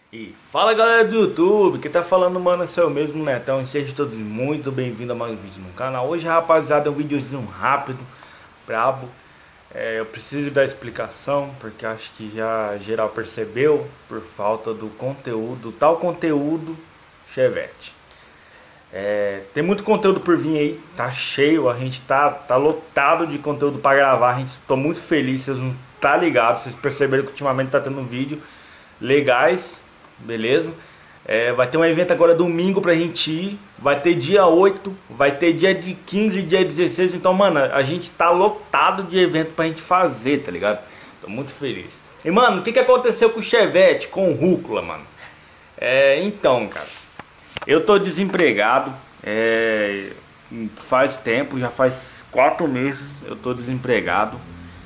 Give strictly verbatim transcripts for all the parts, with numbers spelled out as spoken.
E fala galera do YouTube, que tá falando, mano, é seu mesmo Netão. E sejam todos muito bem-vindos a mais um vídeo no canal. Hoje, rapaziada, é um videozinho rápido, brabo. É, eu preciso dar explicação, porque acho que já geral percebeu, por falta do conteúdo, tal conteúdo Chevette. É, tem muito conteúdo por vir aí, tá cheio, a gente tá, tá lotado de conteúdo pra gravar. A gente tô muito feliz, vocês não tá ligado, vocês perceberam que ultimamente tá tendo vídeo legais, beleza? É, vai ter um evento agora domingo pra gente ir, vai ter dia oito, vai ter dia de quinze e dia dezesseis. Então, mano, a gente tá lotado de evento pra gente fazer, tá ligado? Tô muito feliz. E, mano, o que que aconteceu com o Chevette, com o Rúcula, mano? É, então, cara, eu tô desempregado, é, faz tempo, já faz quatro meses eu tô desempregado.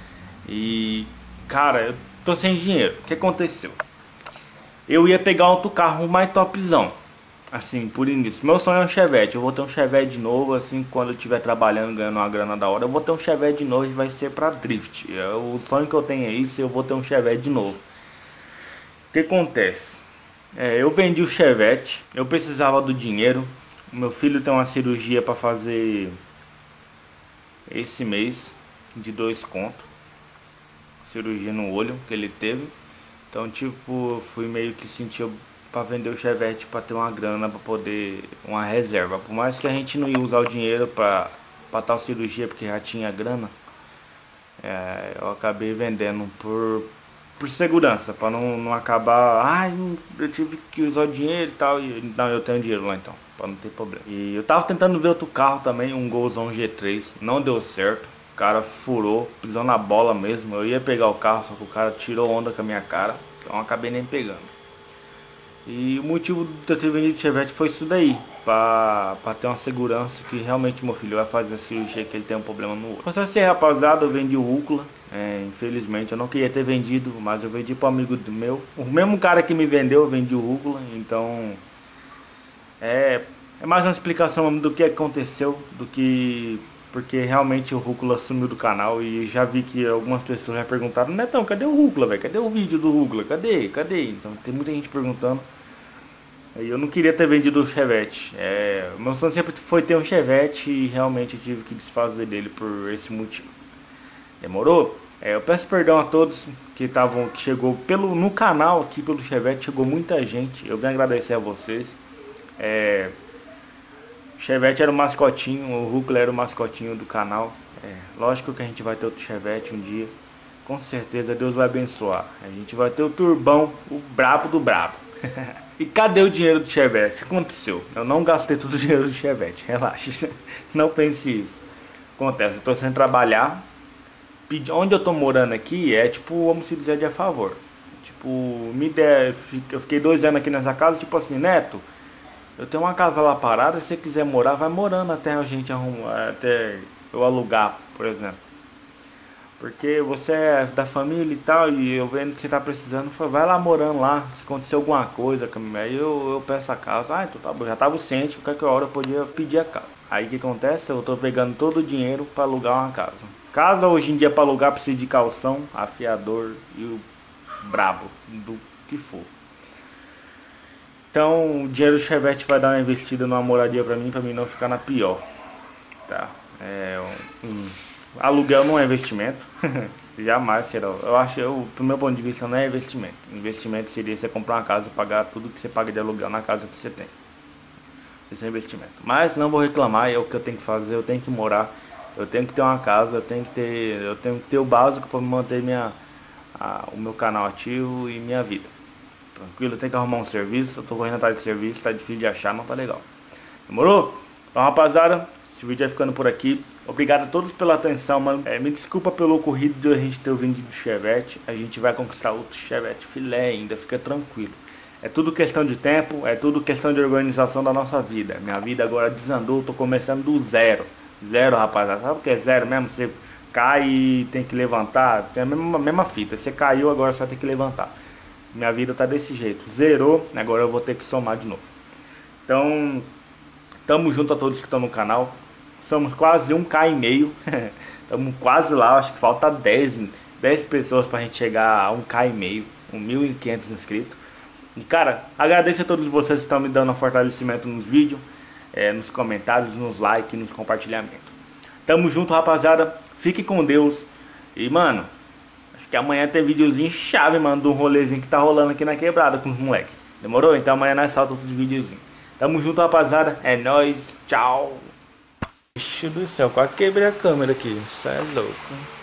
E, cara, eu tô sem dinheiro. O que aconteceu? Eu ia pegar outro carro mais topzão, assim, por início. Meu sonho é um Chevette. Eu vou ter um Chevette de novo, assim, quando eu estiver trabalhando, ganhando uma grana da hora. Eu vou ter um Chevette de novo e vai ser pra drift. É, o sonho que eu tenho é isso, eu vou ter um Chevette de novo. O que acontece? É, eu vendi o Chevette, eu precisava do dinheiro. O meu filho tem uma cirurgia pra fazer esse mês, de dois contos. Cirurgia no olho que ele teve. Então, tipo, fui meio que sentir pra vender o Chevette pra ter uma grana, pra poder, uma reserva. Por mais que a gente não ia usar o dinheiro pra, pra tal cirurgia, porque já tinha grana, é, eu acabei vendendo por, por segurança, pra não, não acabar, ai, eu tive que usar o dinheiro e tal. E, não, eu tenho dinheiro lá então, pra não ter problema. E eu tava tentando ver outro carro também, um Golzão G três, não deu certo. O cara furou, pisou na bola mesmo. Eu ia pegar o carro, só que o cara tirou onda com a minha cara. Então eu acabei nem pegando. E o motivo de eu ter vendido o Chevette foi isso daí. Pra, pra ter uma segurança que realmente meu filho vai fazer a cirurgia, que ele tem um problema no olho. Foi só assim, rapaziada, eu vendi o Rúcula. É, infelizmente eu não queria ter vendido, mas eu vendi para um amigo meu. O mesmo cara que me vendeu, eu vendi o Rúcula. Então é, é mais uma explicação do que aconteceu, do que... Porque realmente o Rúcula sumiu do canal e já vi que algumas pessoas já perguntaram: Netão, cadê o Rúcula, velho? Cadê o vídeo do Rúcula? Cadê? Cadê? Então tem muita gente perguntando. E eu não queria ter vendido o Chevette. É, meu sonho sempre foi ter um Chevette e realmente eu tive que desfazer dele por esse motivo. Demorou? É, eu peço perdão a todos que estavam, que chegou pelo, no canal aqui pelo Chevette, chegou muita gente. Eu venho agradecer a vocês. É, Chevette era o mascotinho, o Rúcula era o mascotinho do canal. É, lógico que a gente vai ter outro Chevette um dia. Com certeza Deus vai abençoar. A gente vai ter o turbão, o brabo do brabo. E cadê o dinheiro do Chevette? O que aconteceu? Eu não gastei todo o dinheiro do Chevette, relaxa. Não pense isso. Acontece, eu tô sem trabalhar. Onde eu tô morando aqui é tipo, vamos se dizer, de a favor. Tipo, me der, eu fiquei dois anos aqui nessa casa, tipo assim, Neto, eu tenho uma casa lá parada, se você quiser morar, vai morando até a gente arrumar, até eu alugar, por exemplo. Porque você é da família e tal, e eu vendo que você tá precisando, vai lá morando lá, se acontecer alguma coisa, aí eu, eu peço a casa. Ah, então tá bom, já tava ciente que qualquer hora eu podia pedir a casa. Aí o que acontece? Eu tô pegando todo o dinheiro para alugar uma casa. Casa hoje em dia para alugar precisa de calção, afiador e o brabo do que for. Então o dinheiro do Chevette vai dar uma investida numa moradia para mim, para mim não ficar na pior. Tá? É um, um aluguel não é investimento. Jamais será. Eu acho, eu, do meu ponto de vista, não é investimento. Investimento seria você comprar uma casa e pagar tudo que você paga de aluguel na casa que você tem. Esse é investimento. Mas não vou reclamar, é o que eu tenho que fazer, eu tenho que morar, eu tenho que ter uma casa, eu tenho que ter, eu tenho que ter o básico para manter minha, a, o meu canal ativo e minha vida. Tranquilo, eu tenho que arrumar um serviço, eu tô correndo atrás de serviço, tá difícil de achar, não tá legal. Demorou? Então, rapaziada, esse vídeo vai ficando por aqui. Obrigado a todos pela atenção, mano. É, me desculpa pelo ocorrido de a gente ter vendido o Chevette. A gente vai conquistar outro Chevette filé ainda, fica tranquilo. É tudo questão de tempo, é tudo questão de organização da nossa vida. Minha vida agora desandou, tô começando do zero. Zero, rapaziada. Sabe o que é zero mesmo? Você cai e tem que levantar. Tem a mesma, mesma fita. Você caiu, agora você vai ter que levantar. Minha vida tá desse jeito. Zerou, agora eu vou ter que somar de novo. Então, tamo junto a todos que estão no canal. Somos quase um K e meio. Estamos quase lá, acho que falta dez, dez pessoas pra gente chegar a um K e meio. um mil e quinhentos inscritos. E cara, agradeço a todos vocês que estão me dando um fortalecimento nos vídeos, é, nos comentários, nos likes, nos compartilhamentos. Tamo junto, rapaziada. Fique com Deus. E mano, acho que amanhã tem videozinho chave, mano, do rolezinho que tá rolando aqui na quebrada com os moleques. Demorou? Então amanhã nós salta outro videozinho. Tamo junto, rapaziada. É nóis. Tchau. Ixi do céu, quase quebrei a câmera aqui. Isso é louco.